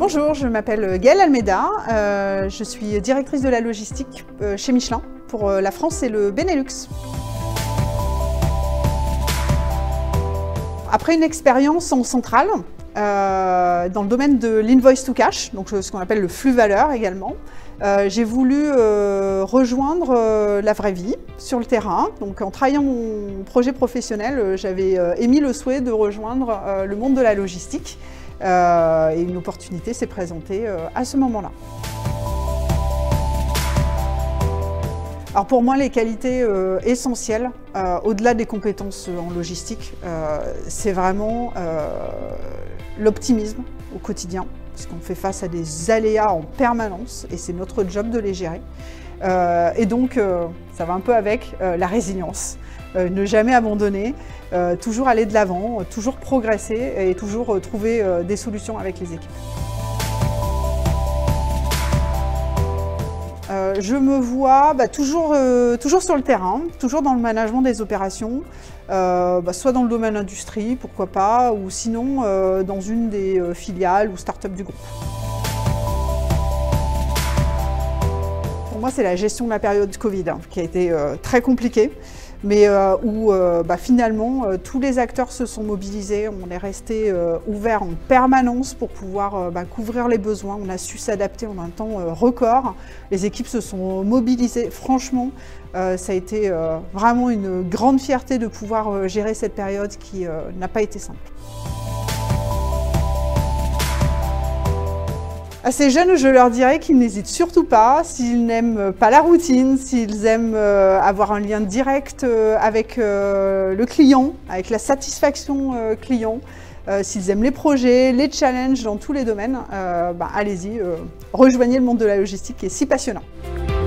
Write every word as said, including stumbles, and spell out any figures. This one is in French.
Bonjour, je m'appelle Gaëlle Almeida, euh, je suis directrice de la logistique euh, chez Michelin pour euh, la France et le Benelux. Après une expérience en centrale, euh, dans le domaine de l'invoice to cash, donc ce qu'on appelle le flux valeur également, euh, j'ai voulu euh, rejoindre euh, la vraie vie sur le terrain. Donc en travaillant mon projet professionnel, euh, j'avais euh, émis le souhait de rejoindre euh, le monde de la logistique. Euh, et une opportunité s'est présentée euh, à ce moment-là. Alors pour moi, les qualités euh, essentielles, euh, au-delà des compétences en logistique, euh, c'est vraiment euh, l'optimisme au quotidien, puisqu'on fait face à des aléas en permanence et c'est notre job de les gérer. Euh, et donc, euh, ça va un peu avec euh, la résilience, euh, ne jamais abandonner, euh, toujours aller de l'avant, euh, toujours progresser et toujours euh, trouver euh, des solutions avec les équipes. Euh, je me vois bah, toujours, euh, toujours sur le terrain, toujours dans le management des opérations, euh, bah, soit dans le domaine industrie, pourquoi pas, ou sinon euh, dans une des euh, filiales ou start-up du groupe. Pour moi, c'est la gestion de la période Covid hein, qui a été euh, très compliquée, mais euh, où euh, bah, finalement euh, tous les acteurs se sont mobilisés, on est resté euh, ouvert en permanence pour pouvoir euh, bah, couvrir les besoins, on a su s'adapter en un temps euh, record, les équipes se sont mobilisées, franchement euh, ça a été euh, vraiment une grande fierté de pouvoir euh, gérer cette période qui euh, n'a pas été simple. À ces jeunes, je leur dirais qu'ils n'hésitent surtout pas, s'ils n'aiment pas la routine, s'ils aiment avoir un lien direct avec le client, avec la satisfaction client, s'ils aiment les projets, les challenges dans tous les domaines, bah, allez-y, rejoignez le monde de la logistique qui est si passionnant.